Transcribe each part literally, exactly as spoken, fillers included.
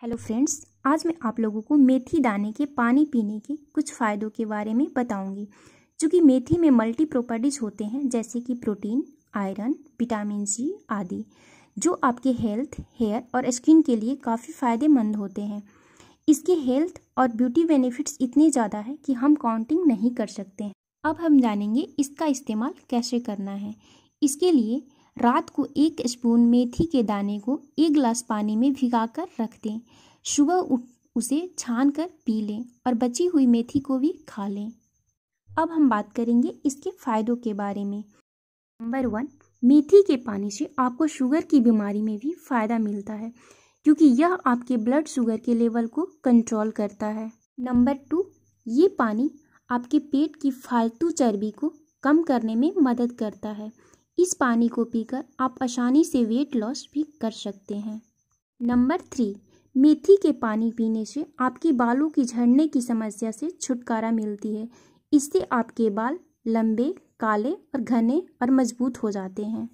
Hello friends, आज मैं आप लोगों को मेथी दाने के पानी पीने के कुछ फ़ायदों के बारे में बताऊंगी। क्योंकि मेथी में मल्टी प्रॉपर्टीज होते हैं जैसे कि प्रोटीन, आयरन, विटामिन सी आदि, जो आपके हेल्थ, हेयर और स्किन के लिए काफ़ी फ़ायदेमंद होते हैं। इसके हेल्थ और ब्यूटी बेनिफिट्स इतने ज़्यादा है कि हम काउंटिंग नहीं कर सकते हैं। अब हम जानेंगे इसका इस्तेमाल कैसे करना है। इसके लिए रात को एक स्पून मेथी के दाने को एक गिलास पानी में भिगाकर रख दें। सुबह उठ उसे छान कर पी लें और बची हुई मेथी को भी खा लें। अब हम बात करेंगे इसके फायदों के बारे में। नंबर वन, मेथी के पानी से आपको शुगर की बीमारी में भी फ़ायदा मिलता है, क्योंकि यह आपके ब्लड शुगर के लेवल को कंट्रोल करता है। नंबर टू, ये पानी आपके पेट की फालतू चर्बी को कम करने में मदद करता है। इस पानी को पीकर आप आसानी से वेट लॉस भी कर सकते हैं। नंबर थ्री, मेथी के पानी पीने से आपके बालों की झड़ने की समस्या से छुटकारा मिलती है। इससे आपके बाल लंबे, काले और घने और मजबूत हो जाते हैं।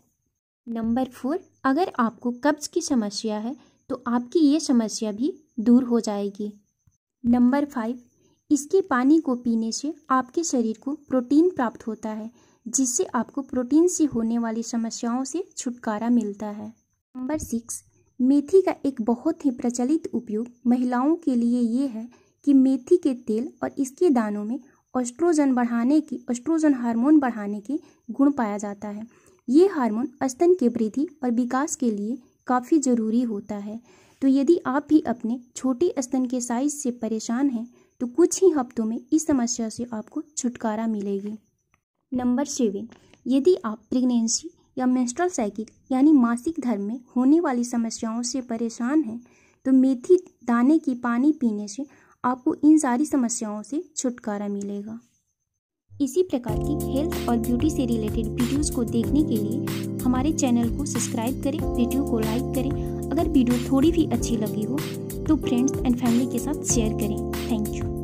नंबर फोर, अगर आपको कब्ज की समस्या है तो आपकी ये समस्या भी दूर हो जाएगी। नंबर फाइव, इसके पानी को पीने से आपके शरीर को प्रोटीन प्राप्त होता है, जिससे आपको प्रोटीन से होने वाली समस्याओं से छुटकारा मिलता है। नंबर सिक्स, मेथी का एक बहुत ही प्रचलित उपयोग महिलाओं के लिए ये है कि मेथी के तेल और इसके दानों में एस्ट्रोजन बढ़ाने की एस्ट्रोजन हार्मोन बढ़ाने के गुण पाया जाता है। ये हार्मोन स्तन के वृद्धि और विकास के लिए काफ़ी ज़रूरी होता है। तो यदि आप भी अपने छोटे स्तन के साइज से परेशान हैं तो कुछ ही हफ्तों में इस समस्या से आपको छुटकारा मिलेगी। नंबर सेवन, यदि आप प्रेगनेंसी या मेंस्ट्रुअल साइकिल यानी मासिक धर्म में होने वाली समस्याओं से परेशान हैं तो मेथी दाने की पानी पीने से आपको इन सारी समस्याओं से छुटकारा मिलेगा। इसी प्रकार की हेल्थ और ब्यूटी से रिलेटेड वीडियोस को देखने के लिए हमारे चैनल को सब्सक्राइब करें, वीडियो को लाइक करें। अगर वीडियो थोड़ी भी अच्छी लगी हो तो फ्रेंड्स एंड फैमिली के साथ शेयर करें। Thank you.